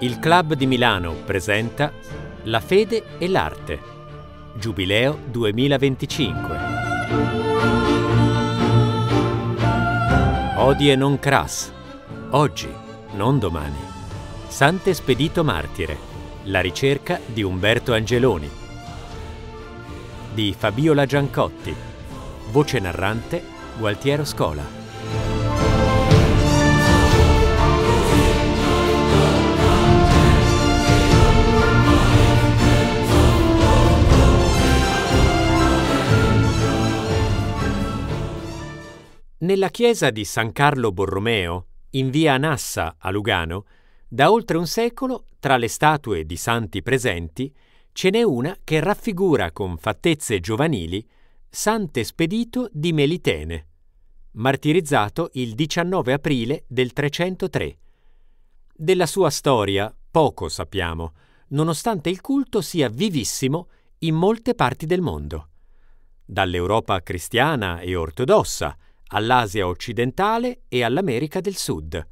Il Club di Milano presenta La fede e l'arte. Giubileo 2025. Hodie non cras. Oggi, non domani. Sant'Espedito Martire. La ricerca di Umberto Angeloni. Di Fabiola Giancotti. Voce narrante Gualtiero Scola. Nella chiesa di San Carlo Borromeo, in via Nassa a Lugano, da oltre un secolo, tra le statue di santi presenti, ce n'è una che raffigura con fattezze giovanili Sant'Espedito di Melitene, martirizzato il 19 aprile del 303. Della sua storia poco sappiamo, nonostante il culto sia vivissimo in molte parti del mondo, dall'Europa cristiana e ortodossa all'Asia occidentale e all'America del Sud.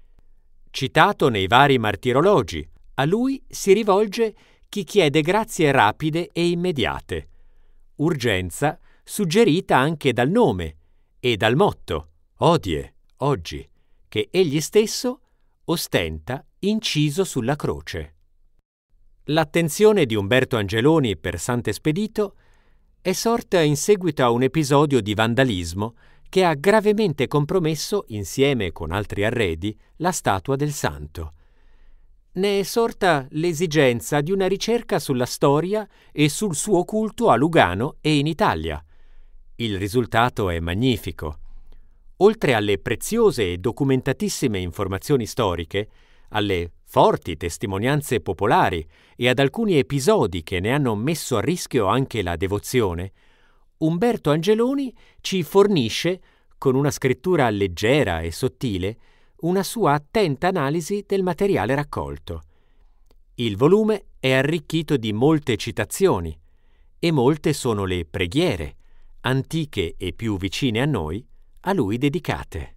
Citato nei vari martirologi, a lui si rivolge chi chiede grazie rapide e immediate, urgenza suggerita anche dal nome e dal motto «Hodie, oggi», che egli stesso ostenta inciso sulla croce. L'attenzione di Umberto Angeloni per Sant'Espedito è sorta in seguito a un episodio di vandalismo che ha gravemente compromesso, insieme con altri arredi, la statua del santo. Ne è sorta l'esigenza di una ricerca sulla storia e sul suo culto a Lugano e in Italia. Il risultato è magnifico. Oltre alle preziose e documentatissime informazioni storiche, alle forti testimonianze popolari e ad alcuni episodi che ne hanno messo a rischio anche la devozione, Umberto Angeloni ci fornisce, con una scrittura leggera e sottile, una sua attenta analisi del materiale raccolto. Il volume è arricchito di molte citazioni e molte sono le preghiere, antiche e più vicine a noi, a lui dedicate.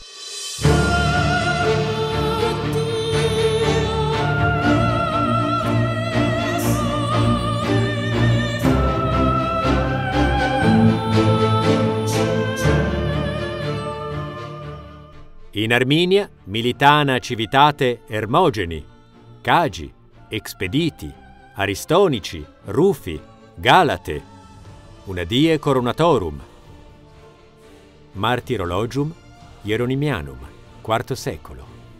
In Arminia, Militana civitate Ermogeni, Cagi, Expediti, Aristonici, Rufi, Galate, una die coronatorum. Martyrologium Hieronimianum, IV secolo.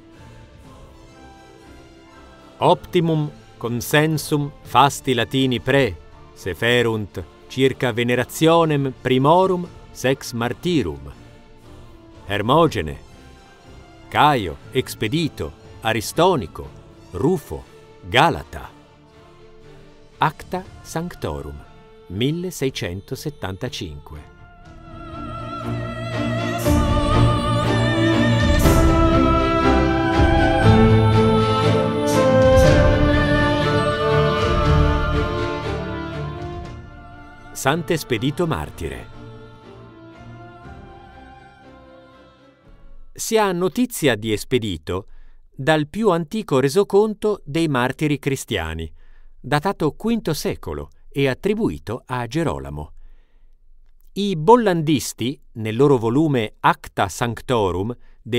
Optimum consensum fasti latini seferunt circa venerationem primorum sex martyrum. Ermogene, Caio, Expedito, Aristonico, Rufo, Galata. Acta Sanctorum, 1675. Sant'Espedito Martire. Si ha notizia di Espedito dal più antico resoconto dei martiri cristiani, datato V secolo e attribuito a Gerolamo. I bollandisti, nel loro volume Acta Sanctorum del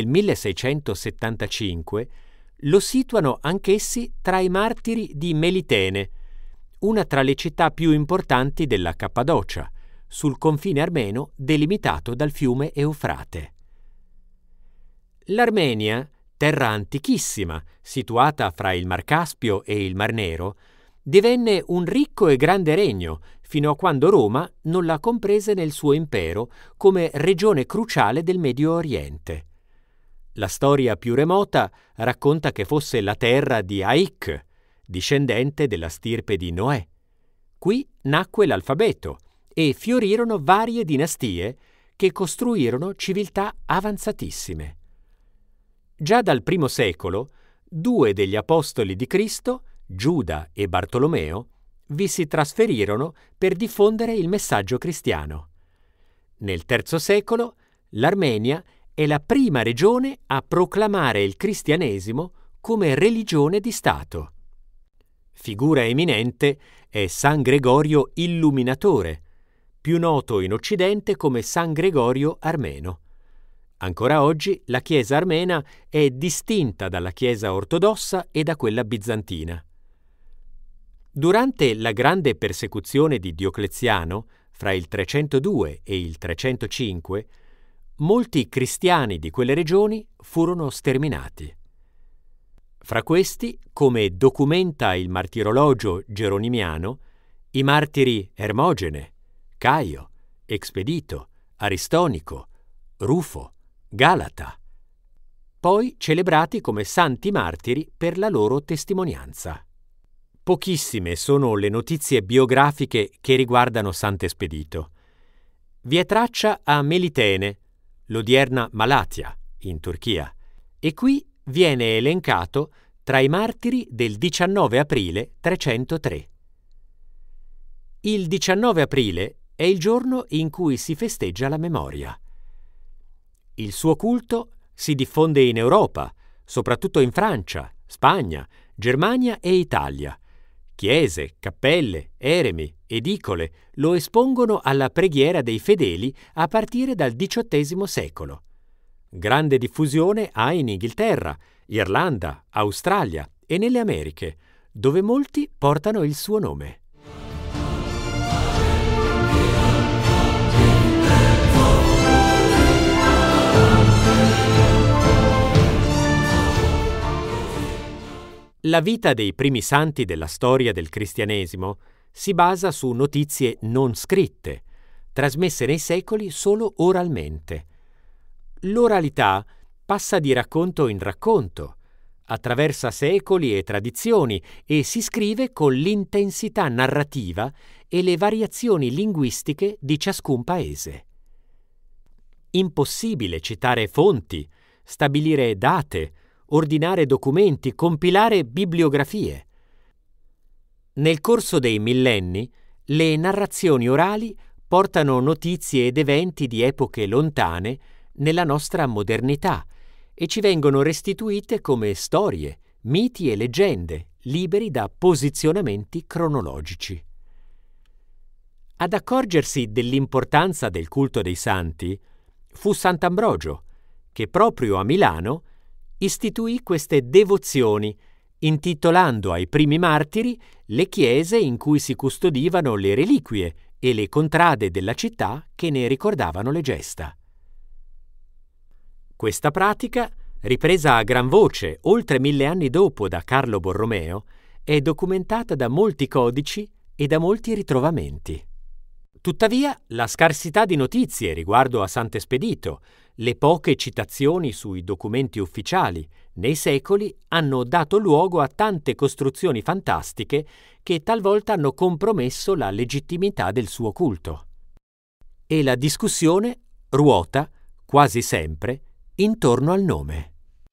1675, lo situano anch'essi tra i martiri di Melitene, una tra le città più importanti della Cappadocia, sul confine armeno delimitato dal fiume Eufrate. L'Armenia, terra antichissima, situata fra il Mar Caspio e il Mar Nero, divenne un ricco e grande regno fino a quando Roma non la comprese nel suo impero come regione cruciale del Medio Oriente. La storia più remota racconta che fosse la terra di Aik, discendente della stirpe di Noè. Qui nacque l'alfabeto e fiorirono varie dinastie che costruirono civiltà avanzatissime. Già dal I secolo, due degli apostoli di Cristo, Giuda e Bartolomeo, vi si trasferirono per diffondere il messaggio cristiano. Nel III secolo, l'Armenia è la prima regione a proclamare il cristianesimo come religione di Stato. Figura eminente è San Gregorio Illuminatore, più noto in Occidente come San Gregorio Armeno. Ancora oggi la Chiesa armena è distinta dalla Chiesa ortodossa e da quella bizantina. Durante la grande persecuzione di Diocleziano, fra il 302 e il 305, molti cristiani di quelle regioni furono sterminati. Fra questi, come documenta il martirologio geronimiano, i martiri Ermogene, Caio, Expedito, Aristonico, Rufo, Galata, poi celebrati come santi martiri per la loro testimonianza. Pochissime sono le notizie biografiche che riguardano Sant'Espedito. Vi è traccia a Melitene, l'odierna Malatia, in Turchia, e qui viene elencato tra i martiri del 19 aprile 303. Il 19 aprile è il giorno in cui si festeggia la memoria. Il suo culto si diffonde in Europa, soprattutto in Francia, Spagna, Germania e Italia. Chiese, cappelle, eremi, edicole lo espongono alla preghiera dei fedeli a partire dal XVIII secolo. Grande diffusione ha in Inghilterra, Irlanda, Australia e nelle Americhe, dove molti portano il suo nome. La vita dei primi santi della storia del cristianesimo si basa su notizie non scritte, trasmesse nei secoli solo oralmente. L'oralità passa di racconto in racconto, attraversa secoli e tradizioni e si scrive con l'intensità narrativa e le variazioni linguistiche di ciascun paese. Impossibile citare fonti, stabilire date, ordinare documenti, compilare bibliografie. Nel corso dei millenni, le narrazioni orali portano notizie ed eventi di epoche lontane nella nostra modernità e ci vengono restituite come storie, miti e leggende, liberi da posizionamenti cronologici. Ad accorgersi dell'importanza del culto dei santi fu Sant'Ambrogio, che proprio a Milano istituì queste devozioni, intitolando ai primi martiri le chiese in cui si custodivano le reliquie e le contrade della città che ne ricordavano le gesta. Questa pratica, ripresa a gran voce oltre 1000 anni dopo da Carlo Borromeo, è documentata da molti codici e da molti ritrovamenti. Tuttavia, la scarsità di notizie riguardo a Sant'Espedito, le poche citazioni sui documenti ufficiali nei secoli hanno dato luogo a tante costruzioni fantastiche che talvolta hanno compromesso la legittimità del suo culto. E la discussione ruota, quasi sempre, intorno al nome.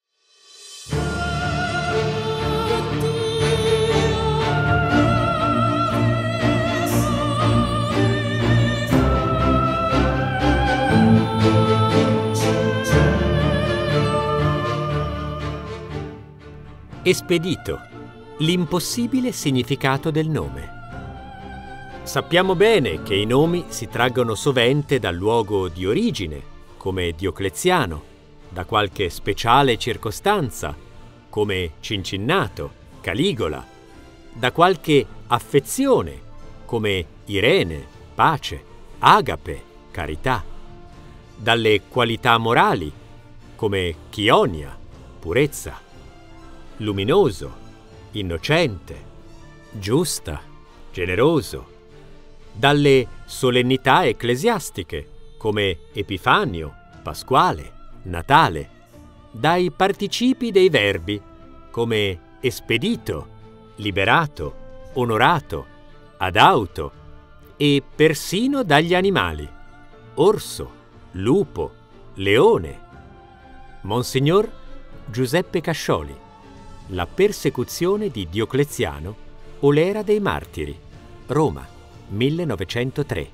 Espedito, l'impossibile significato del nome. Sappiamo bene che i nomi si traggono sovente dal luogo di origine, come Diocleziano, da qualche speciale circostanza, come Cincinnato, Caligola, da qualche affezione, come Irene, pace, Agape, carità, dalle qualità morali, come Chionia, purezza, luminoso, innocente, giusta, generoso, dalle solennità ecclesiastiche, come Epifanio, Pasquale, Natale, dai participi dei verbi, come espedito, liberato, onorato, adauto, e persino dagli animali, orso, lupo, leone. Monsignor Giuseppe Cascioli, La persecuzione di Diocleziano o l'era dei martiri, Roma, 1903.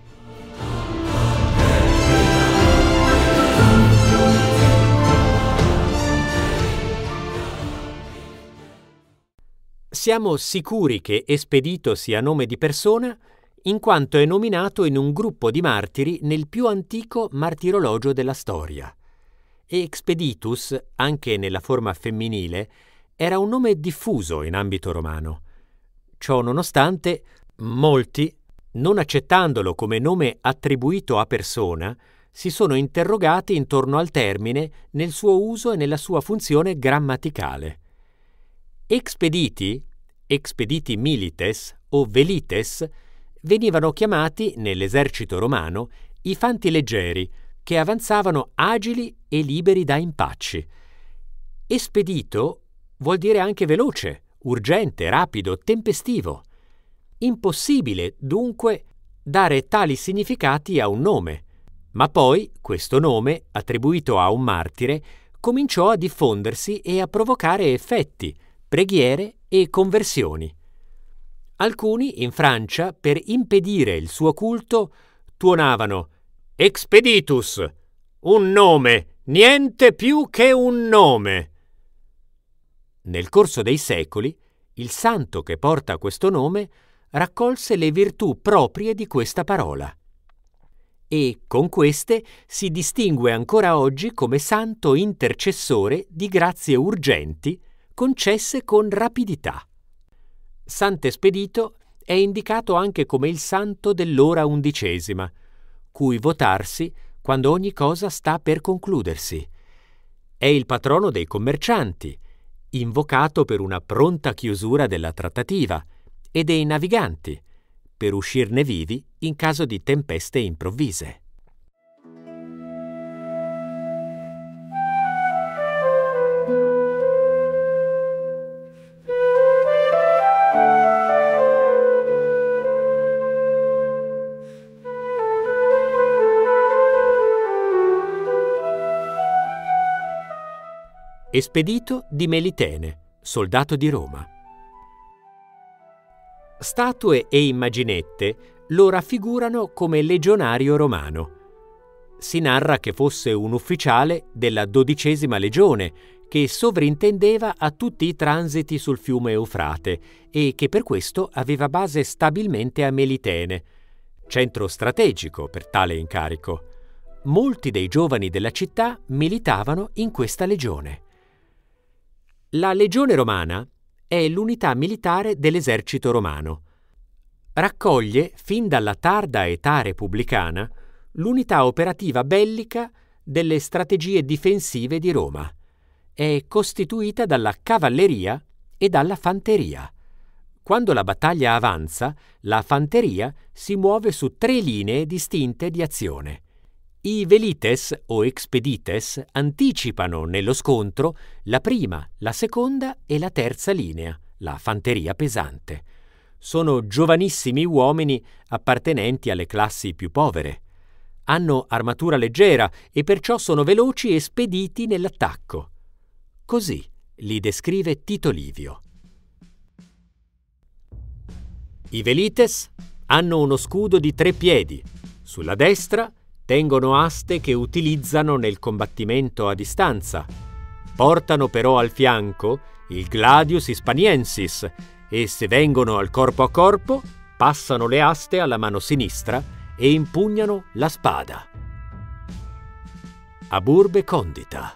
siamo sicuri che Espedito sia nome di persona in quanto è nominato in un gruppo di martiri nel più antico martirologio della storia. Expeditus, anche nella forma femminile, era un nome diffuso in ambito romano. Ciò nonostante, molti, non accettandolo come nome attribuito a persona, si sono interrogati intorno al termine nel suo uso e nella sua funzione grammaticale. Expediti milites o velites, venivano chiamati nell'esercito romano i fanti leggeri che avanzavano agili e liberi da impacci. Espedito vuol dire anche veloce, urgente, rapido, tempestivo. Impossibile, dunque, dare tali significati a un nome, ma poi questo nome, attribuito a un martire, cominciò a diffondersi e a provocare effetti, preghiere e conversioni. Alcuni in Francia, per impedire il suo culto, tuonavano Expeditus, un nome, niente più che un nome. Nel corso dei secoli, il santo che porta questo nome raccolse le virtù proprie di questa parola e con queste si distingue ancora oggi come santo intercessore di grazie urgenti concesse con rapidità. Sant'Espedito è indicato anche come il santo dell'ora 11ª, cui votarsi quando ogni cosa sta per concludersi. È il patrono dei commercianti, invocato per una pronta chiusura della trattativa, e dei naviganti, per uscirne vivi in caso di tempeste improvvise. Espedito di Melitene, soldato di Roma. Statue e immaginette lo raffigurano come legionario romano. Si narra che fosse un ufficiale della 12ª legione che sovrintendeva a tutti i transiti sul fiume Eufrate e che per questo aveva base stabilmente a Melitene, centro strategico per tale incarico. Molti dei giovani della città militavano in questa legione. La legione romana è l'unità militare dell'esercito romano. Raccoglie, fin dalla tarda età repubblicana, l'unità operativa bellica delle strategie difensive di Roma. È costituita dalla cavalleria e dalla fanteria. Quando la battaglia avanza, la fanteria si muove su 3 linee distinte di azione. I velites o expedites anticipano nello scontro la prima, la seconda e la terza linea, la fanteria pesante. Sono giovanissimi uomini appartenenti alle classi più povere. Hanno armatura leggera e perciò sono veloci e spediti nell'attacco. Così li descrive Tito Livio. I velites hanno uno scudo di 3 piedi. Sulla destra tengono aste che utilizzano nel combattimento a distanza. Portano però al fianco il gladius hispaniensis e se vengono al corpo a corpo passano le aste alla mano sinistra e impugnano la spada. Aburbe condita.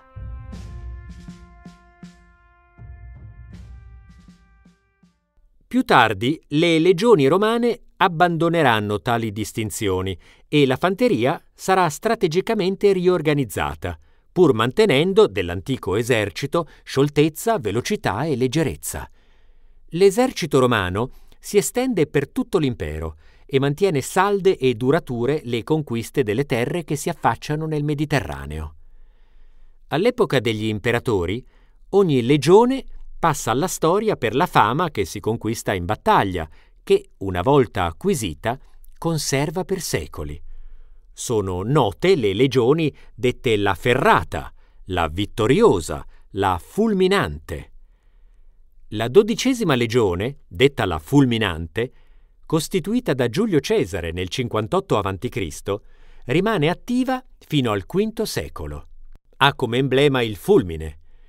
Più tardi le legioni romane abbandoneranno tali distinzioni e la fanteria sarà strategicamente riorganizzata, pur mantenendo dell'antico esercito scioltezza, velocità e leggerezza. L'esercito romano si estende per tutto l'impero e mantiene salde e durature le conquiste delle terre che si affacciano nel Mediterraneo. All'epoca degli imperatori, ogni legione passa alla storia per la fama che si conquista in battaglia, che, una volta acquisita, conserva per secoli. Sono note le legioni dette la ferrata, la vittoriosa, la fulminante. La 12ª legione, detta la fulminante, costituita da Giulio Cesare nel 58 a.C., rimane attiva fino al V secolo. Ha come emblema il fulmine.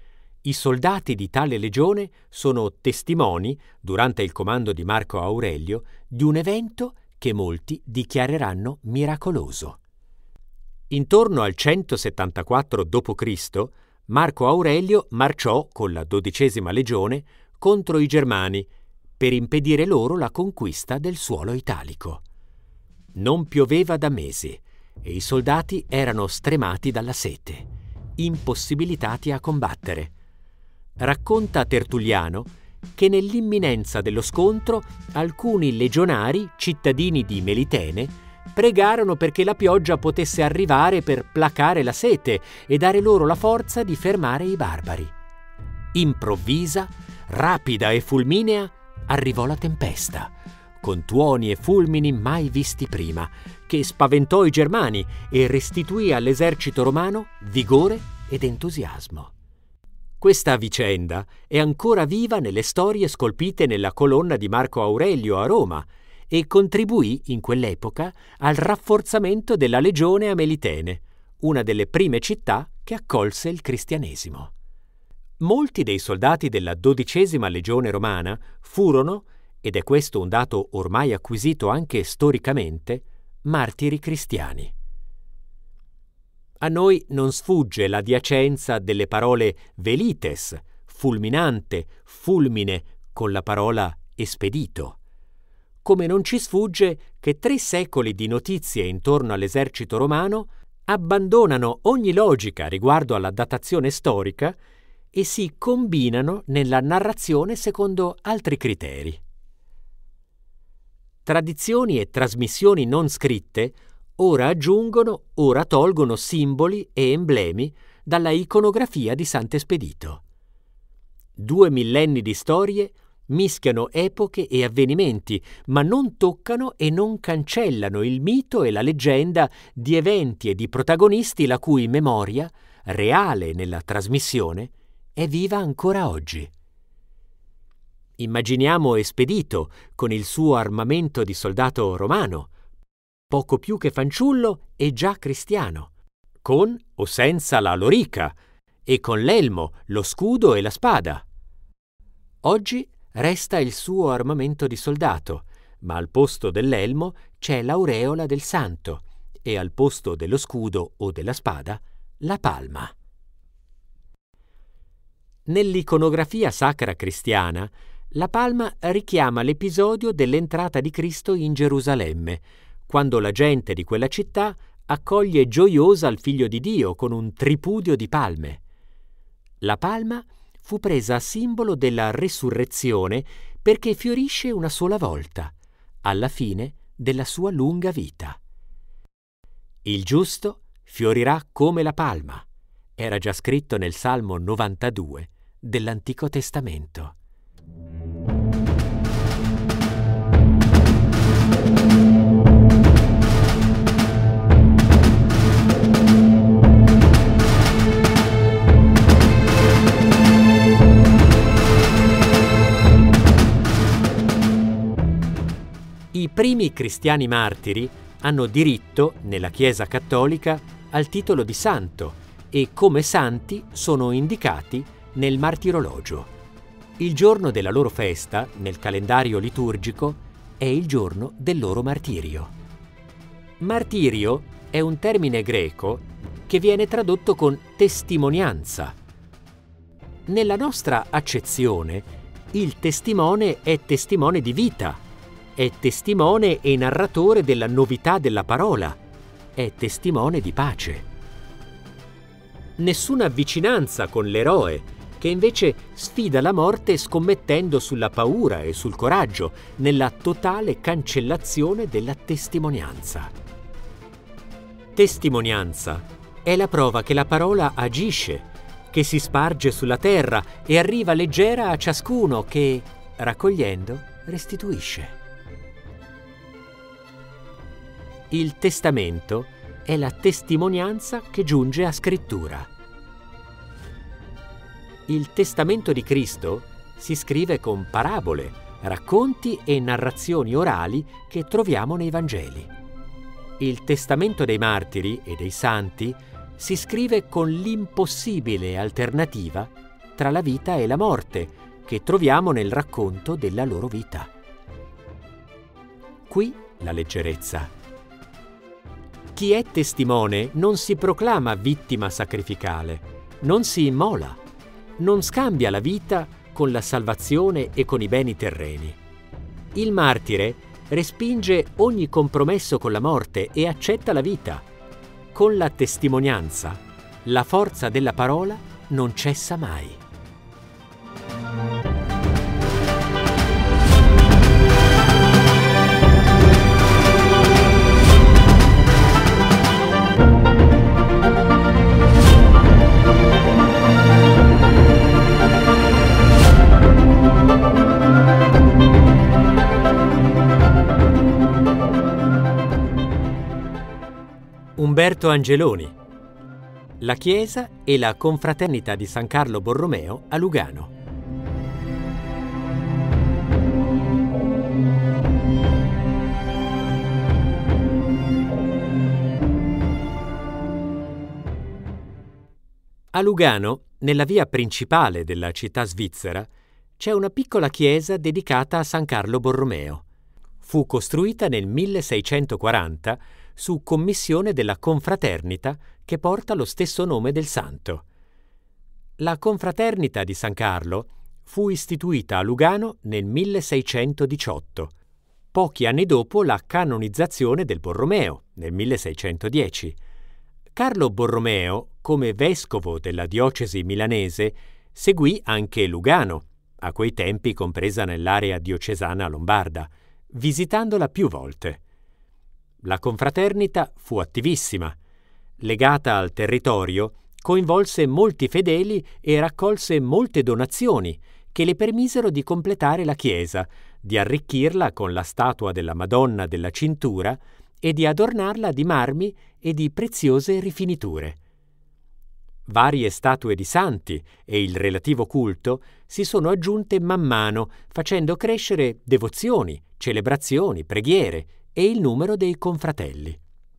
I soldati di tale legione sono testimoni, durante il comando di Marco Aurelio, di un evento che molti dichiareranno miracoloso. Intorno al 174 d.C., Marco Aurelio marciò con la 12ª legione contro i Germani per impedire loro la conquista del suolo italico. Non pioveva da mesi e i soldati erano stremati dalla sete, impossibilitati a combattere. Racconta Tertulliano che nell'imminenza dello scontro alcuni legionari, cittadini di Melitene, pregarono perché la pioggia potesse arrivare per placare la sete e dare loro la forza di fermare i barbari. Improvvisa, rapida e fulminea, arrivò la tempesta, con tuoni e fulmini mai visti prima, che spaventò i Germani e restituì all'esercito romano vigore ed entusiasmo. Questa vicenda è ancora viva nelle storie scolpite nella colonna di Marco Aurelio a Roma e contribuì in quell'epoca al rafforzamento della legione a Melitene, una delle prime città che accolse il cristianesimo. Molti dei soldati della 12ª legione romana furono, ed è questo un dato ormai acquisito anche storicamente, martiri cristiani. A noi non sfugge l'adiacenza delle parole velites, fulminante, fulmine, con la parola espedito. Come non ci sfugge che 3 secoli di notizie intorno all'esercito romano abbandonano ogni logica riguardo alla datazione storica e si combinano nella narrazione secondo altri criteri. Tradizioni e trasmissioni non scritte ora aggiungono, ora tolgono simboli e emblemi dalla iconografia di Sant'Espedito. 2 millenni di storie mischiano epoche e avvenimenti, ma non toccano e non cancellano il mito e la leggenda di eventi e di protagonisti la cui memoria, reale nella trasmissione, è viva ancora oggi. Immaginiamo Espedito con il suo armamento di soldato romano, poco più che fanciullo e già cristiano, con o senza la lorica, e con l'elmo, lo scudo e la spada. Oggi resta il suo armamento di soldato, ma al posto dell'elmo c'è l'aureola del santo e al posto dello scudo o della spada la palma. Nell'iconografia sacra cristiana, la palma richiama l'episodio dell'entrata di Cristo in Gerusalemme, quando la gente di quella città accoglie gioiosa il Figlio di Dio con un tripudio di palme. La palma fu presa a simbolo della resurrezione perché fiorisce una sola volta, alla fine della sua lunga vita. Il giusto fiorirà come la palma, era già scritto nel Salmo 92 dell'Antico Testamento. I primi cristiani martiri hanno diritto, nella Chiesa cattolica, al titolo di santo e come santi sono indicati nel martirologio. Il giorno della loro festa, nel calendario liturgico, è il giorno del loro martirio. Martirio è un termine greco che viene tradotto con testimonianza. Nella nostra accezione, il testimone è testimone di vita, è testimone e narratore della novità della parola, è testimone di pace. Nessuna vicinanza con l'eroe, che invece sfida la morte scommettendo sulla paura e sul coraggio, nella totale cancellazione della testimonianza. Testimonianza è la prova che la parola agisce, che si sparge sulla terra e arriva leggera a ciascuno che, raccogliendo, restituisce. Il testamento è la testimonianza che giunge a scrittura. Il testamento di Cristo si scrive con parabole, racconti e narrazioni orali che troviamo nei Vangeli. Il testamento dei martiri e dei santi si scrive con l'impossibile alternativa tra la vita e la morte che troviamo nel racconto della loro vita. Qui la leggerezza. Chi è testimone non si proclama vittima sacrificale, non si immola, non scambia la vita con la salvazione e con i beni terreni. Il martire respinge ogni compromesso con la morte e accetta la vita. Con la testimonianza, la forza della parola non cessa mai. Umberto Angeloni. La Chiesa e la Confraternita di San Carlo Borromeo a Lugano. A Lugano, nella via principale della città svizzera, c'è una piccola chiesa dedicata a San Carlo Borromeo. Fu costruita nel 1640 su commissione della Confraternita che porta lo stesso nome del santo. La Confraternita di San Carlo fu istituita a Lugano nel 1618, pochi anni dopo la canonizzazione del Borromeo, nel 1610. Carlo Borromeo, come vescovo della diocesi milanese, seguì anche Lugano, a quei tempi compresa nell'area diocesana lombarda, visitandola più volte. La confraternita fu attivissima. Legata al territorio, coinvolse molti fedeli e raccolse molte donazioni che le permisero di completare la chiesa, di arricchirla con la statua della Madonna della Cintura e di adornarla di marmi e di preziose rifiniture. Varie statue di santi e il relativo culto si sono aggiunte man mano, facendo crescere devozioni, celebrazioni, preghiere e il numero dei confratelli.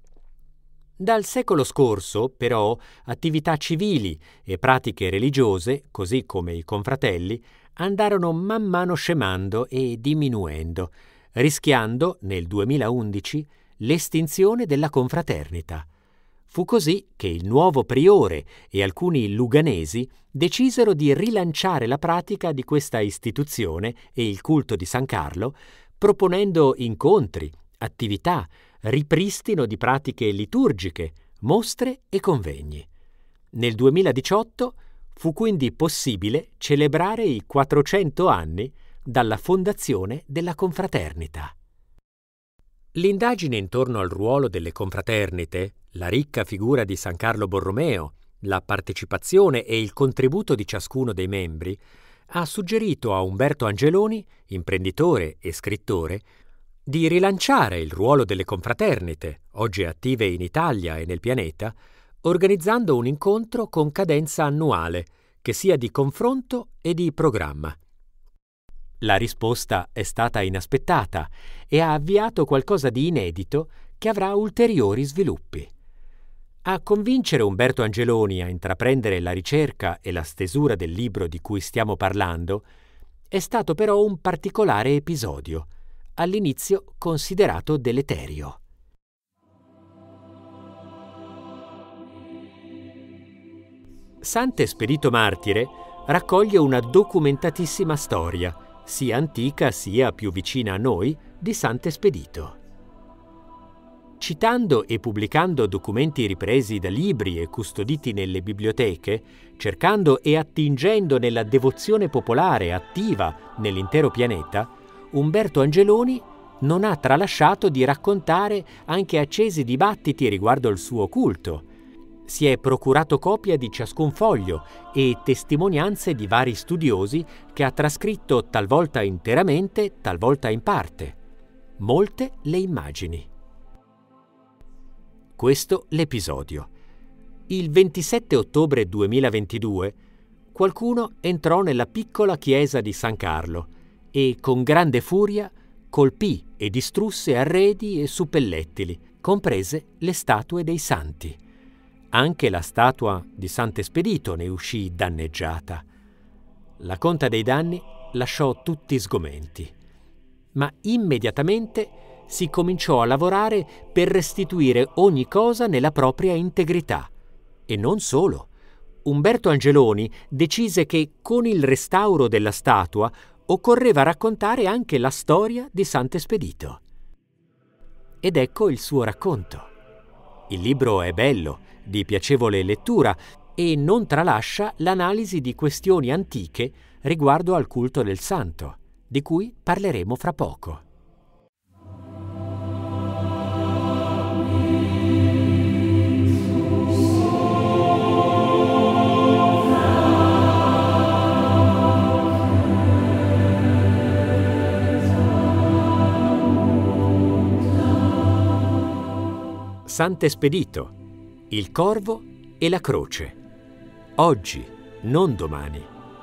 Dal secolo scorso, però, attività civili e pratiche religiose, così come i confratelli, andarono man mano scemando e diminuendo, rischiando, nel 2011, l'estinzione della confraternita. Fu così che il nuovo priore e alcuni luganesi decisero di rilanciare la pratica di questa istituzione e il culto di San Carlo, proponendo incontri, attività, ripristino di pratiche liturgiche, mostre e convegni. Nel 2018 fu quindi possibile celebrare i 400 anni dalla fondazione della confraternita. L'indagine intorno al ruolo delle confraternite, la ricca figura di San Carlo Borromeo, la partecipazione e il contributo di ciascuno dei membri ha suggerito a Umberto Angeloni, imprenditore e scrittore, di rilanciare il ruolo delle confraternite, oggi attive in Italia e nel pianeta, organizzando un incontro con cadenza annuale, che sia di confronto e di programma. La risposta è stata inaspettata e ha avviato qualcosa di inedito che avrà ulteriori sviluppi. A convincere Umberto Angeloni a intraprendere la ricerca e la stesura del libro di cui stiamo parlando è stato però un particolare episodio, all'inizio considerato deleterio. Sant'Espedito Martire raccoglie una documentatissima storia, sia antica sia più vicina a noi, di Sant'Espedito. Citando e pubblicando documenti ripresi da libri e custoditi nelle biblioteche, cercando e attingendo nella devozione popolare attiva nell'intero pianeta, Umberto Angeloni non ha tralasciato di raccontare anche accesi dibattiti riguardo il suo culto. Si è procurato copia di ciascun foglio e testimonianze di vari studiosi che ha trascritto talvolta interamente, talvolta in parte. Molte le immagini. Questo l'episodio. Il 27 ottobre 2022 qualcuno entrò nella piccola chiesa di San Carlo e con grande furia colpì e distrusse arredi e suppellettili, comprese le statue dei santi. Anche la statua di Sant'Espedito ne uscì danneggiata. La conta dei danni lasciò tutti sgomenti, ma immediatamente si cominciò a lavorare per restituire ogni cosa nella propria integrità. E non solo. Umberto Angeloni decise che con il restauro della statua occorreva raccontare anche la storia di Sant'Espedito. Ed ecco il suo racconto. Il libro è bello, di piacevole lettura e non tralascia l'analisi di questioni antiche riguardo al culto del santo, di cui parleremo fra poco. Sant'Espedito, il corvo e la croce. Oggi, non domani.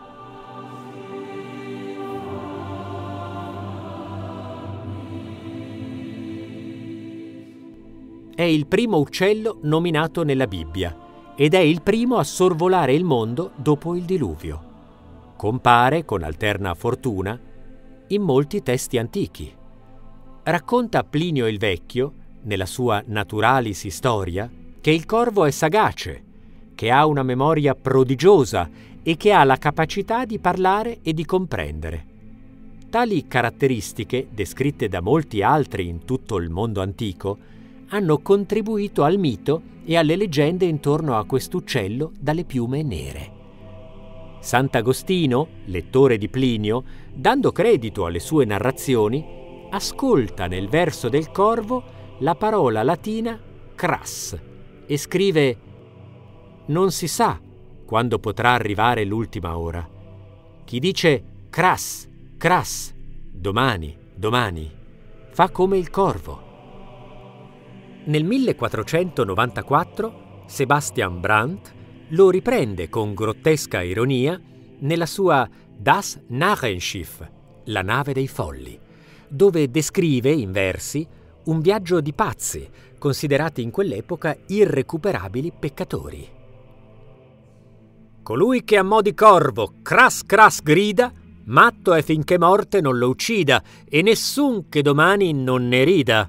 È il primo uccello nominato nella Bibbia ed è il primo a sorvolare il mondo dopo il diluvio. Compare, con alterna fortuna, in molti testi antichi. Racconta Plinio il Vecchio, nella sua Naturalis Historia, che il corvo è sagace, che ha una memoria prodigiosa e che ha la capacità di parlare e di comprendere. Tali caratteristiche, descritte da molti altri in tutto il mondo antico, hanno contribuito al mito e alle leggende intorno a quest'uccello dalle piume nere. Sant'Agostino, lettore di Plinio, dando credito alle sue narrazioni, ascolta nel verso del corvo la parola latina cras e scrive: «Non si sa quando potrà arrivare l'ultima ora. Chi dice cras, cras, domani, domani, fa come il corvo». Nel 1494 Sebastian Brandt lo riprende con grottesca ironia nella sua Das Narrenschiff, la nave dei folli, dove descrive in versi un viaggio di pazzi, considerati in quell'epoca irrecuperabili peccatori. Colui che a mo' di corvo cras cras grida, matto è finché morte non lo uccida, e nessun che domani non ne rida.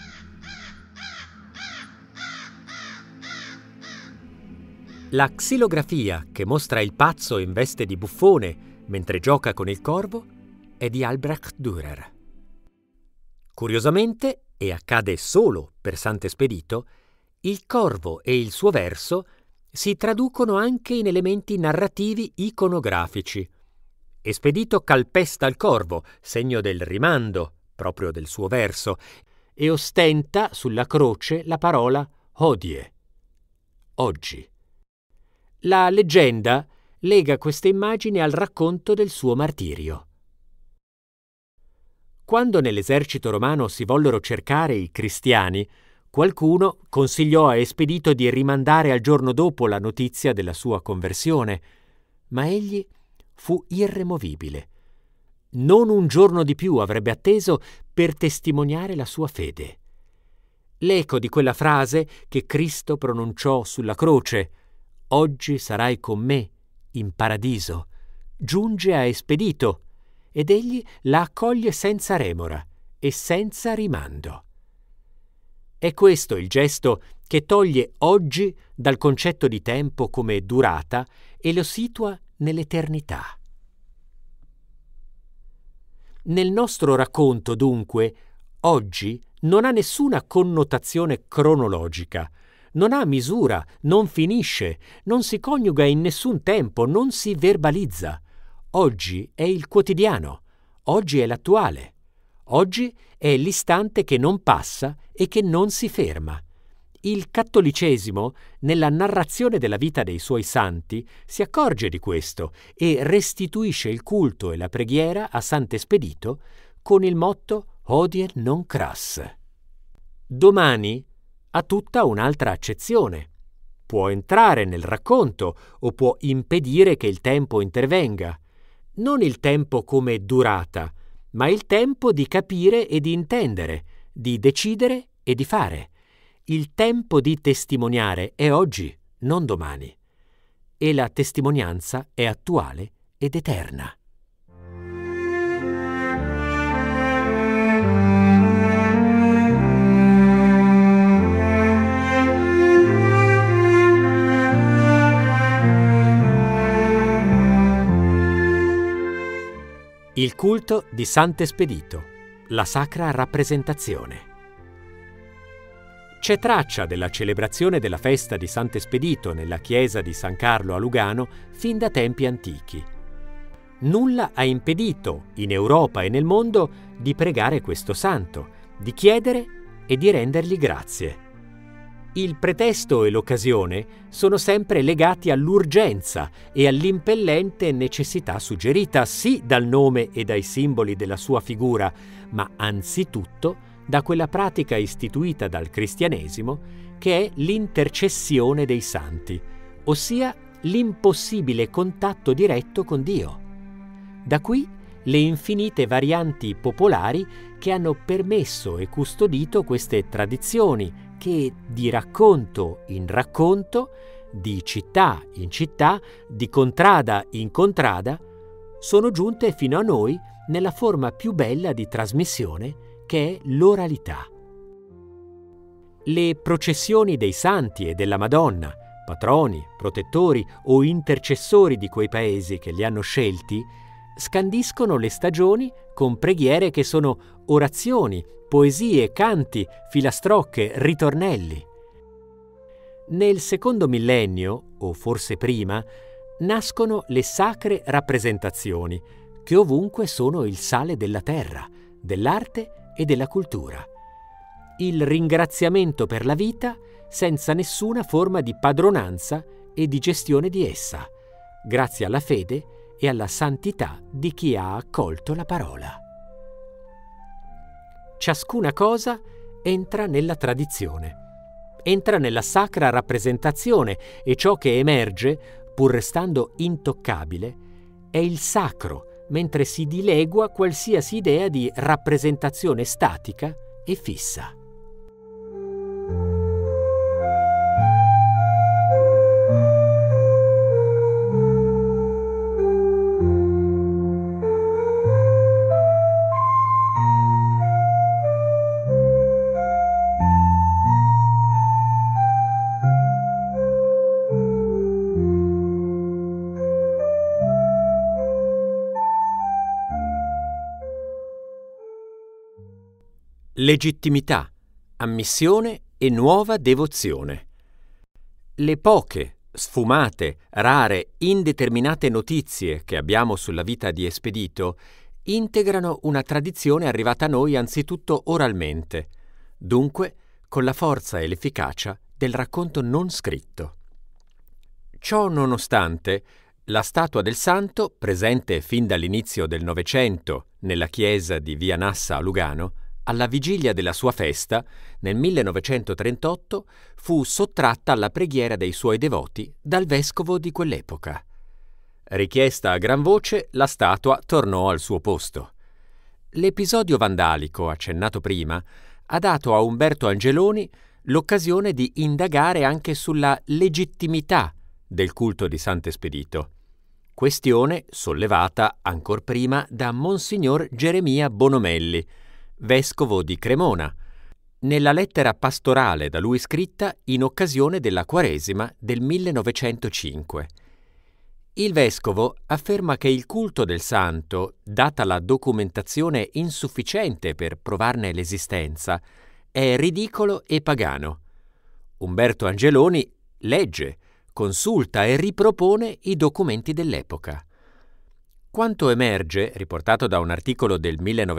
La xilografia che mostra il pazzo in veste di buffone mentre gioca con il corvo è di Albrecht Dürer. Curiosamente, e accade solo per Sant'Espedito, il corvo e il suo verso si traducono anche in elementi narrativi iconografici. Espedito calpesta il corvo, segno del rimando, proprio del suo verso, e ostenta sulla croce la parola hodie, oggi. La leggenda lega queste immagini al racconto del suo martirio. Quando nell'esercito romano si vollero cercare i cristiani, qualcuno consigliò a Espedito di rimandare al giorno dopo la notizia della sua conversione, ma egli fu irremovibile. Non un giorno di più avrebbe atteso per testimoniare la sua fede. L'eco di quella frase che Cristo pronunciò sulla croce, «Oggi sarai con me in paradiso», giunge a Espedito, ed egli la accoglie senza remora e senza rimando. È questo il gesto che toglie oggi dal concetto di tempo come durata e lo situa nell'eternità. Nel nostro racconto, dunque, oggi non ha nessuna connotazione cronologica, non ha misura, non finisce, non si coniuga in nessun tempo, non si verbalizza. Oggi è il quotidiano, oggi è l'attuale, oggi è l'istante che non passa e che non si ferma. Il cattolicesimo, nella narrazione della vita dei suoi santi, si accorge di questo e restituisce il culto e la preghiera a Sant'Espedito con il motto «Hodie non cras». Domani ha tutta un'altra accezione. Può entrare nel racconto o può impedire che il tempo intervenga. Non il tempo come durata, ma il tempo di capire e di intendere, di decidere e di fare. Il tempo di testimoniare è oggi, non domani. E la testimonianza è attuale ed eterna. Il culto di Sant'Espedito, la sacra rappresentazione. C'è traccia della celebrazione della festa di Sant'Espedito nella chiesa di San Carlo a Lugano fin da tempi antichi. Nulla ha impedito, in Europa e nel mondo, di pregare questo santo, di chiedere e di rendergli grazie. Il pretesto e l'occasione sono sempre legati all'urgenza e all'impellente necessità suggerita sì dal nome e dai simboli della sua figura, ma anzitutto da quella pratica istituita dal cristianesimo che è l'intercessione dei santi, ossia l'impossibile contatto diretto con Dio. Da qui le infinite varianti popolari che hanno permesso e custodito queste tradizioni che di racconto in racconto, di città in città, di contrada in contrada, sono giunte fino a noi nella forma più bella di trasmissione che è l'oralità. Le processioni dei santi e della Madonna, patroni, protettori o intercessori di quei paesi che li hanno scelti, scandiscono le stagioni con preghiere che sono orazioni, poesie, canti, filastrocche, ritornelli. Nel secondo millennio, o forse prima, nascono le sacre rappresentazioni, che ovunque sono il sale della terra, dell'arte e della cultura. Il ringraziamento per la vita senza nessuna forma di padronanza e di gestione di essa, grazie alla fede e alla santità di chi ha accolto la parola. Ciascuna cosa entra nella tradizione, entra nella sacra rappresentazione e ciò che emerge, pur restando intoccabile, è il sacro, mentre si dilegua qualsiasi idea di rappresentazione statica e fissa. Legittimità, ammissione e nuova devozione. Le poche, sfumate, rare, indeterminate notizie che abbiamo sulla vita di Espedito integrano una tradizione arrivata a noi anzitutto oralmente, dunque con la forza e l'efficacia del racconto non scritto. Ciò nonostante, la statua del santo, presente fin dall'inizio del Novecento nella chiesa di Via Nassa a Lugano, alla vigilia della sua festa, nel 1938, fu sottratta alla preghiera dei suoi devoti dal vescovo di quell'epoca. Richiesta a gran voce, la statua tornò al suo posto. L'episodio vandalico, accennato prima, ha dato a Umberto Angeloni l'occasione di indagare anche sulla legittimità del culto di Sant'Espedito, questione sollevata ancor prima da Monsignor Geremia Bonomelli, vescovo di Cremona, nella lettera pastorale da lui scritta in occasione della Quaresima del 1905. Il vescovo afferma che il culto del santo, data la documentazione insufficiente per provarne l'esistenza, è ridicolo e pagano. Umberto Angeloni legge, consulta e ripropone i documenti dell'epoca. Quanto emerge, riportato da un articolo del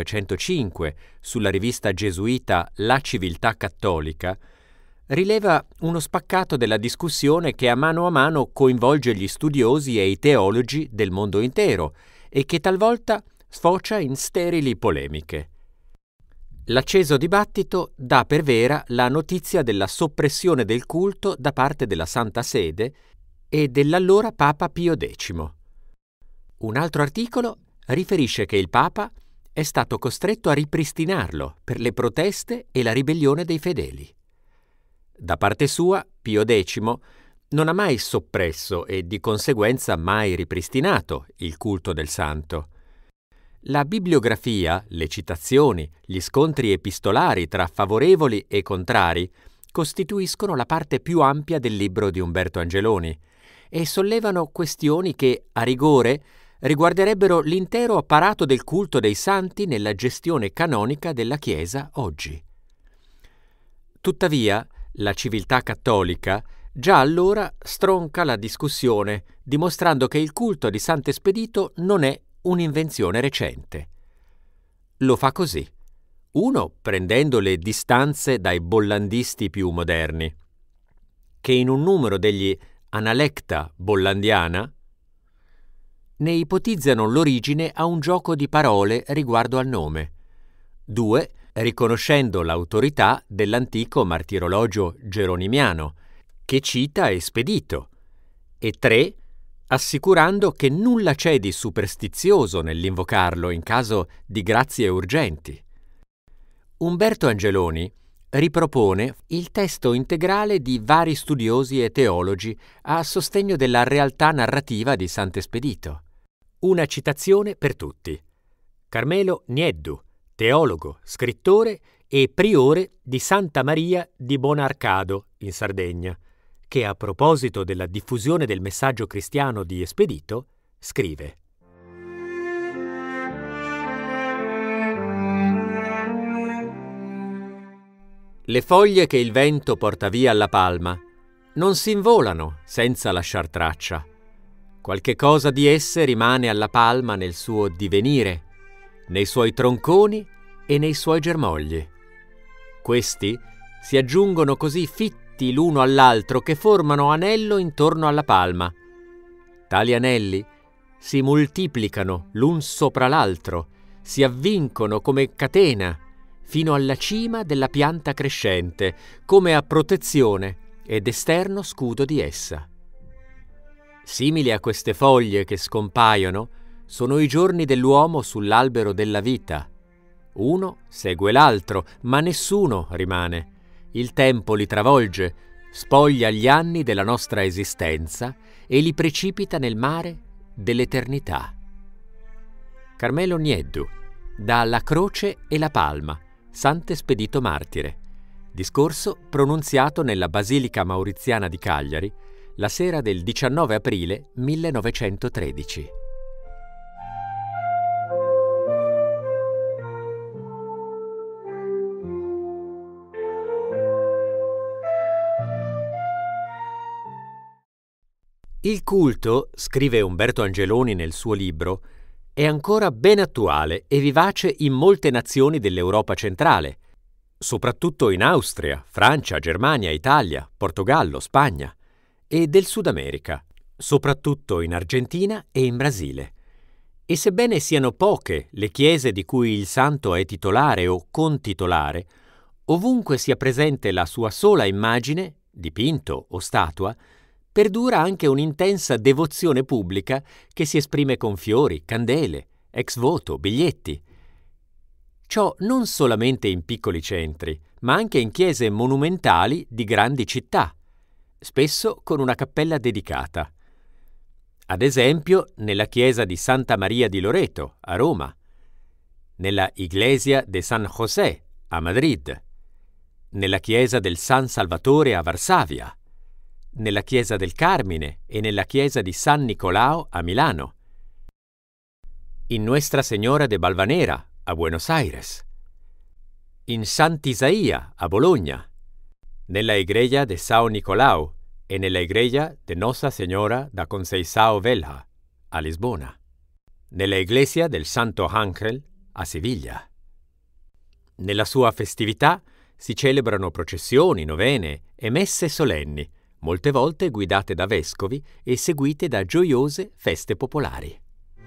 1905 sulla rivista gesuita La Civiltà Cattolica, rileva uno spaccato della discussione che a mano coinvolge gli studiosi e i teologi del mondo intero e che talvolta sfocia in sterili polemiche. L'acceso dibattito dà per vera la notizia della soppressione del culto da parte della Santa Sede e dell'allora Papa Pio X. Un altro articolo riferisce che il Papa è stato costretto a ripristinarlo per le proteste e la ribellione dei fedeli. Da parte sua, Pio X non ha mai soppresso e di conseguenza mai ripristinato il culto del santo. La bibliografia, le citazioni, gli scontri epistolari tra favorevoli e contrari costituiscono la parte più ampia del libro di Umberto Angeloni e sollevano questioni che, a rigore, riguarderebbero l'intero apparato del culto dei santi nella gestione canonica della Chiesa oggi. Tuttavia, la civiltà cattolica già allora stronca la discussione, dimostrando che il culto di Sant'Espedito non è un'invenzione recente. Lo fa così: 1. Prendendo le distanze dai bollandisti più moderni, che in un numero degli Analecta bollandiana ne ipotizzano l'origine a un gioco di parole riguardo al nome. 2. Riconoscendo l'autorità dell'antico martirologio geronimiano, che cita Espedito. E 3. Assicurando che nulla c'è di superstizioso nell'invocarlo in caso di grazie urgenti. Umberto Angeloni ripropone il testo integrale di vari studiosi e teologi a sostegno della realtà narrativa di Sant'Espedito. Una citazione per tutti. Carmelo Nieddu, teologo, scrittore e priore di Santa Maria di Bonarcado, in Sardegna, che a proposito della diffusione del messaggio cristiano di Espedito scrive: Le foglie che il vento porta via alla palma non si involano senza lasciar traccia. Qualche cosa di esse rimane alla palma nel suo divenire, nei suoi tronconi e nei suoi germogli. Questi si aggiungono così fitti l'uno all'altro che formano anello intorno alla palma. Tali anelli si moltiplicano l'un sopra l'altro, si avvincono come catena fino alla cima della pianta crescente, come a protezione ed esterno scudo di essa. Simili a queste foglie che scompaiono sono i giorni dell'uomo sull'albero della vita. Uno segue l'altro, ma nessuno rimane. Il tempo li travolge, spoglia gli anni della nostra esistenza e li precipita nel mare dell'eternità. Carmelo Nieddu, da La croce e la palma, Sant'Espedito martire. Discorso pronunziato nella Basilica Mauriziana di Cagliari la sera del 19 aprile 1913. Il culto, scrive Umberto Angeloni nel suo libro, è ancora ben attuale e vivace in molte nazioni dell'Europa centrale, soprattutto in Austria, Francia, Germania, Italia, Portogallo, Spagna, e del Sud America, soprattutto in Argentina e in Brasile. E sebbene siano poche le chiese di cui il santo è titolare o contitolare, ovunque sia presente la sua sola immagine, dipinto o statua, perdura anche un'intensa devozione pubblica che si esprime con fiori, candele, ex voto, biglietti. Ciò non solamente in piccoli centri, ma anche in chiese monumentali di grandi città, spesso con una cappella dedicata. Ad esempio nella chiesa di Santa Maria di Loreto, a Roma, nella Iglesia de San José, a Madrid, nella chiesa del San Salvatore a Varsavia, nella chiesa del Carmine e nella chiesa di San Nicolao a Milano, in Nuestra Señora de Valvanera a Buenos Aires, in Sant'Isaia a Bologna, nella Igreja de São Nicolau e nella Igreja de Nossa Señora da Conceição Velha a Lisbona, nella Iglesia del Santo Ángel a Siviglia. Nella sua festività si celebrano processioni, novene e messe solenni, molte volte guidate da vescovi e seguite da gioiose feste popolari.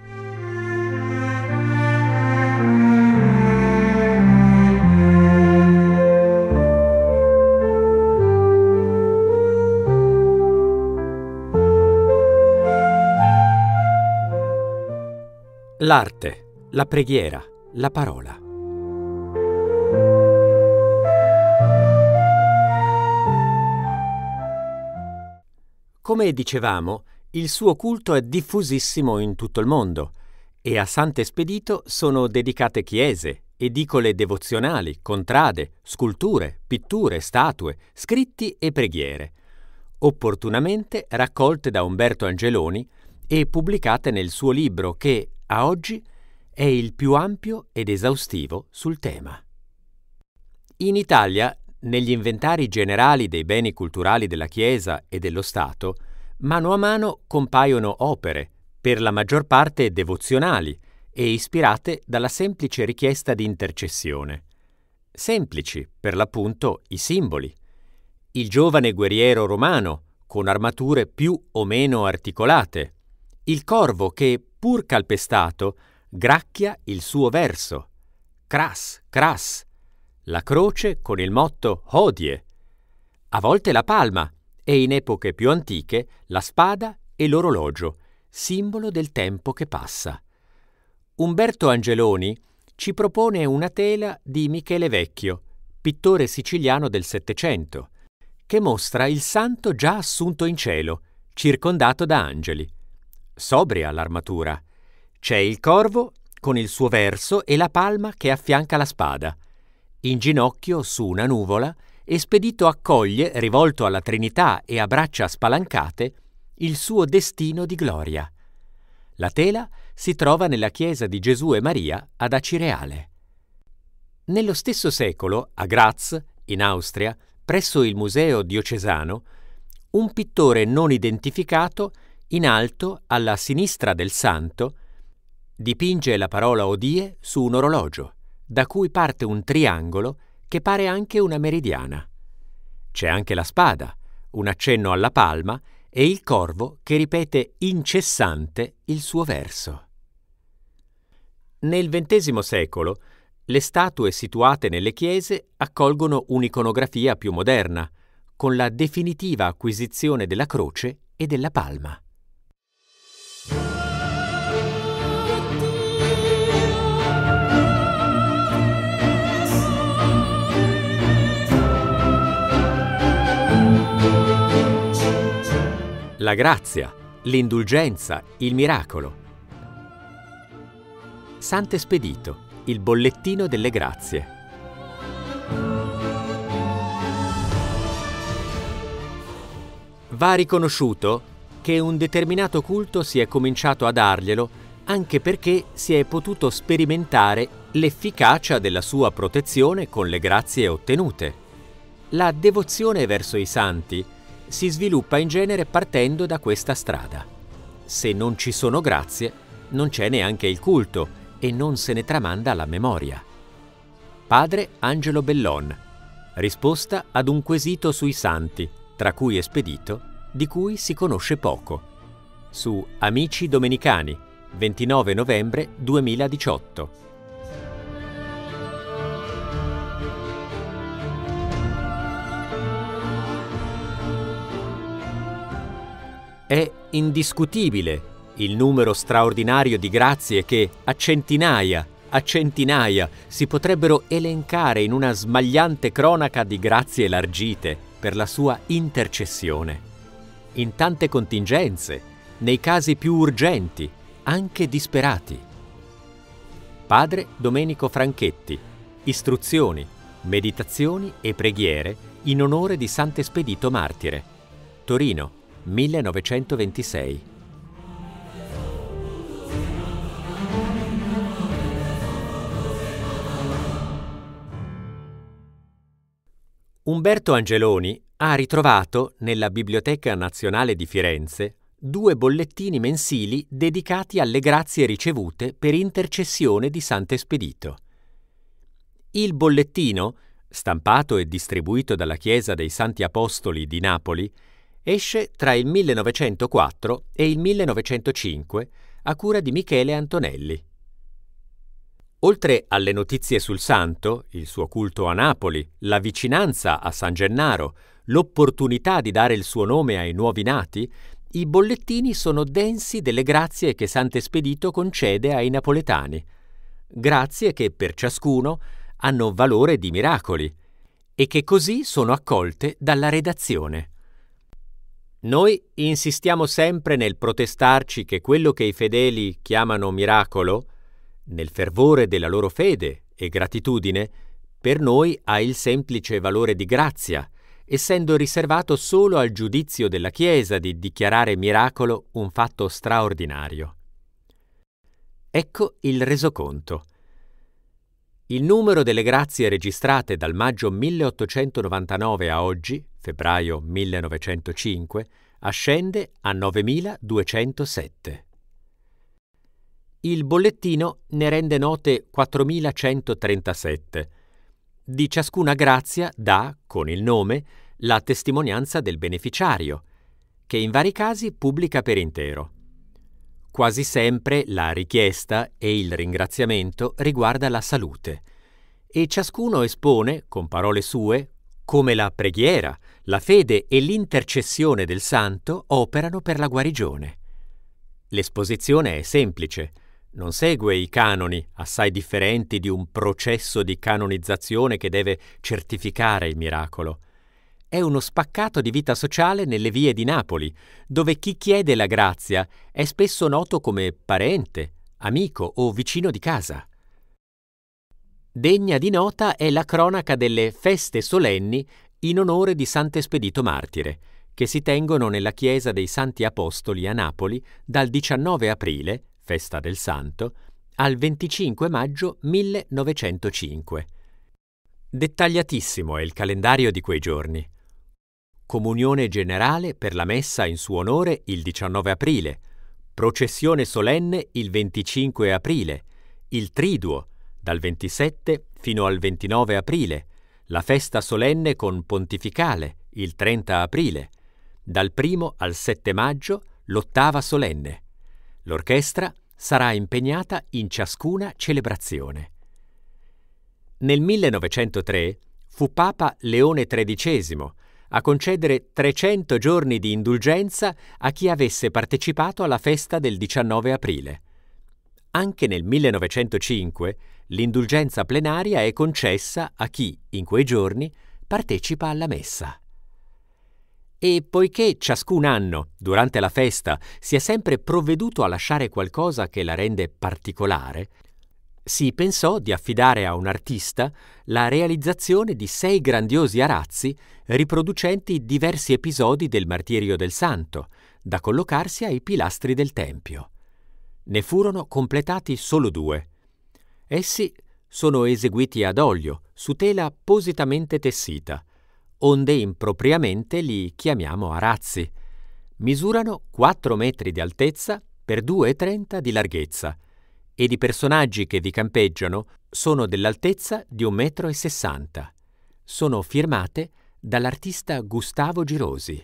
L'arte, la preghiera, la parola. Come dicevamo, il suo culto è diffusissimo in tutto il mondo e a Sant'Espedito sono dedicate chiese, edicole devozionali, contrade, sculture, pitture, statue, scritti e preghiere, opportunamente raccolte da Umberto Angeloni e pubblicate nel suo libro che, a oggi, è il più ampio ed esaustivo sul tema. In Italia, negli inventari generali dei beni culturali della Chiesa e dello Stato, mano a mano compaiono opere, per la maggior parte devozionali e ispirate dalla semplice richiesta di intercessione. Semplici, per l'appunto, i simboli. Il giovane guerriero romano, con armature più o meno articolate. Il corvo che, pur calpestato, gracchia il suo verso. Cras, cras. La croce con il motto Hodie. A volte la palma e, in epoche più antiche, la spada e l'orologio, simbolo del tempo che passa. Umberto Angeloni ci propone una tela di Michele Vecchio, pittore siciliano del Settecento, che mostra il santo già assunto in cielo, circondato da angeli. Sobria l'armatura. C'è il corvo con il suo verso e la palma che affianca la spada. In ginocchio su una nuvola, Espedito accoglie, rivolto alla Trinità e a braccia spalancate, il suo destino di gloria. La tela si trova nella chiesa di Gesù e Maria ad Acireale. Nello stesso secolo, a Graz, in Austria, presso il Museo Diocesano, un pittore non identificato, in alto, alla sinistra del santo, dipinge la parola Odie su un orologio, da cui parte un triangolo che pare anche una meridiana. C'è anche la spada, un accenno alla palma e il corvo che ripete incessante il suo verso. Nel XX secolo le statue situate nelle chiese accolgono un'iconografia più moderna, con la definitiva acquisizione della croce e della palma. La grazia, l'indulgenza, il miracolo. Sant'Espedito, il bollettino delle grazie. Va riconosciuto che un determinato culto si è cominciato a darglielo anche perché si è potuto sperimentare l'efficacia della sua protezione con le grazie ottenute. La devozione verso i santi si sviluppa in genere partendo da questa strada. Se non ci sono grazie, non c'è neanche il culto e non se ne tramanda la memoria. Padre Angelo Bellon. Risposta ad un quesito sui santi, tra cui Espedito, di cui si conosce poco. Su Amici Domenicani, 29 novembre 2018. È indiscutibile il numero straordinario di grazie che a centinaia si potrebbero elencare in una smagliante cronaca di grazie elargite per la sua intercessione. In tante contingenze, nei casi più urgenti, anche disperati. Padre Domenico Franchetti. Istruzioni, meditazioni e preghiere in onore di Sant'Espedito Martire. Torino, 1926. Umberto Angeloni ha ritrovato nella Biblioteca Nazionale di Firenze 2 bollettini mensili dedicati alle grazie ricevute per intercessione di Sant'Espedito. Il bollettino, stampato e distribuito dalla Chiesa dei Santi Apostoli di Napoli, esce tra il 1904 e il 1905 a cura di Michele Antonelli. Oltre alle notizie sul santo, il suo culto a Napoli, la vicinanza a San Gennaro, l'opportunità di dare il suo nome ai nuovi nati, i bollettini sono densi delle grazie che Sant'Espedito concede ai napoletani. Grazie che per ciascuno hanno valore di miracoli e che così sono accolte dalla redazione. Noi insistiamo sempre nel protestarci che quello che i fedeli chiamano miracolo, nel fervore della loro fede e gratitudine, per noi ha il semplice valore di grazia, essendo riservato solo al giudizio della Chiesa di dichiarare miracolo un fatto straordinario. Ecco il resoconto. Il numero delle grazie registrate dal maggio 1899 a oggi, febbraio 1905, ascende a 9.207. Il bollettino ne rende note 4.137. Di ciascuna grazia dà, con il nome, la testimonianza del beneficiario, che in vari casi pubblica per intero. Quasi sempre la richiesta e il ringraziamento riguarda la salute, e ciascuno espone, con parole sue, come la preghiera, la fede e l'intercessione del santo operano per la guarigione. L'esposizione è semplice, non segue i canoni, assai differenti di un processo di canonizzazione che deve certificare il miracolo. È uno spaccato di vita sociale nelle vie di Napoli, dove chi chiede la grazia è spesso noto come parente, amico o vicino di casa. Degna di nota è la cronaca delle feste solenni in onore di Sant'Espedito Martire, che si tengono nella chiesa dei Santi Apostoli a Napoli dal 19 aprile, festa del Santo, al 25 maggio 1905. Dettagliatissimo è il calendario di quei giorni. Comunione generale per la messa in suo onore il 19 aprile, processione solenne il 25 aprile, il triduo dal 27 fino al 29 aprile, la festa solenne con pontificale il 30 aprile, dal 1 al 7 maggio l'ottava solenne. L'orchestra sarà impegnata in ciascuna celebrazione. Nel 1903 fu Papa Leone XIII a concedere 300 giorni di indulgenza a chi avesse partecipato alla festa del 19 aprile. Anche nel 1905 l'indulgenza plenaria è concessa a chi, in quei giorni, partecipa alla messa. E poiché ciascun anno, durante la festa, si è sempre provveduto a lasciare qualcosa che la rende particolare, si pensò di affidare a un artista la realizzazione di 6 grandiosi arazzi riproducenti diversi episodi del martirio del santo, da collocarsi ai pilastri del tempio. Ne furono completati solo 2. Essi sono eseguiti ad olio, su tela appositamente tessita, onde impropriamente li chiamiamo arazzi. Misurano 4 metri di altezza per 2,30 di larghezza, ed i personaggi che vi campeggiano sono dell'altezza di 1,60 m. Sono firmate dall'artista Gustavo Girosi.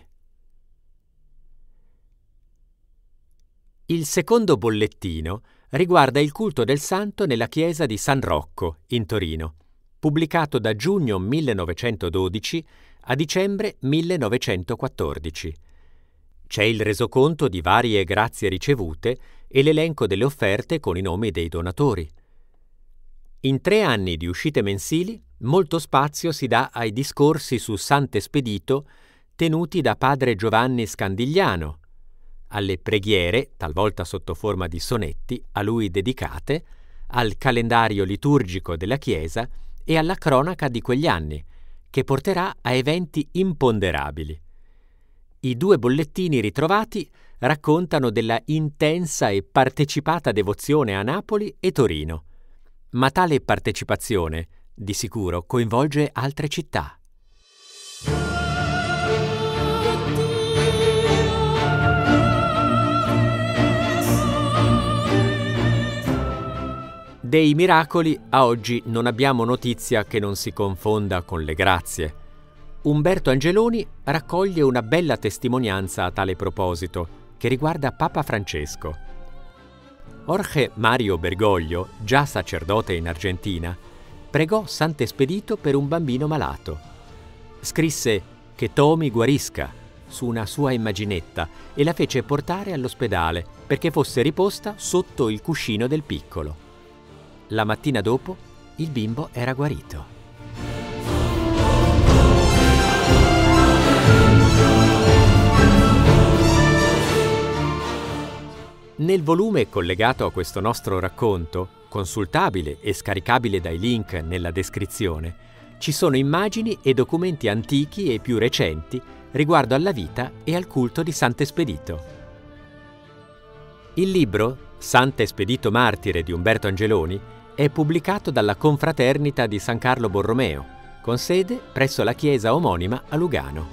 Il secondo bollettino riguarda il culto del santo nella chiesa di San Rocco, in Torino, pubblicato da giugno 1912 a dicembre 1914. C'è il resoconto di varie grazie ricevute e l'elenco delle offerte con i nomi dei donatori. In 3 anni di uscite mensili, molto spazio si dà ai discorsi su Sant'Espedito tenuti da padre Giovanni Scandigliano, alle preghiere, talvolta sotto forma di sonetti, a lui dedicate, al calendario liturgico della Chiesa e alla cronaca di quegli anni, che porterà a eventi imponderabili. I 2 bollettini ritrovati raccontano della intensa e partecipata devozione a Napoli e Torino, ma tale partecipazione, di sicuro, coinvolge altre città. Dei miracoli a oggi non abbiamo notizia che non si confonda con le grazie. Umberto Angeloni raccoglie una bella testimonianza a tale proposito, che riguarda Papa Francesco. Jorge Mario Bergoglio, già sacerdote in Argentina, pregò Sant'Espedito per un bambino malato. Scrisse che Tomi guarisca su una sua immaginetta e la fece portare all'ospedale perché fosse riposta sotto il cuscino del piccolo. La mattina dopo il bimbo era guarito. Nel volume collegato a questo nostro racconto, consultabile e scaricabile dai link nella descrizione, ci sono immagini e documenti antichi e più recenti riguardo alla vita e al culto di Sant'Espedito. Il libro Sant'Espedito Martire di Umberto Angeloni è pubblicato dalla Confraternita di San Carlo Borromeo, con sede presso la chiesa omonima a Lugano.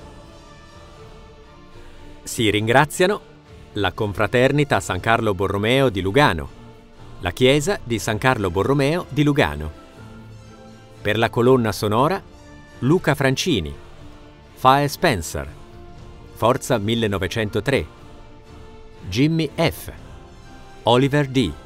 Si ringraziano la Confraternita San Carlo Borromeo di Lugano, la chiesa di San Carlo Borromeo di Lugano. Per la colonna sonora Luca Francini, Fae Spencer, Forza 1903, Jimmy F., Oliver D.,